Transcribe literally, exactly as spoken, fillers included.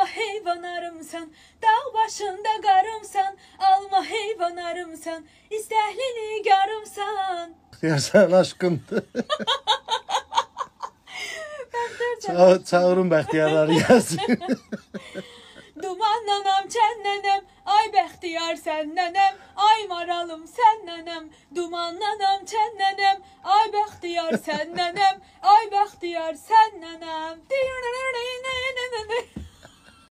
Alma heyvan arımsan, dağ başında qarımsan, alma heyvan arımsan, istəhlini qarımsan. Deyərsən aşkımdır. Ça çağırın bəxtiyarları gəlsin. Duman nanam, çən nənəm, ay bəxtiyar sən nənəm, ay maralım sən nənəm. Duman nanam, çən nənəm, ay bəxtiyar sən nənəm, ay bəxtiyar sən nənəm.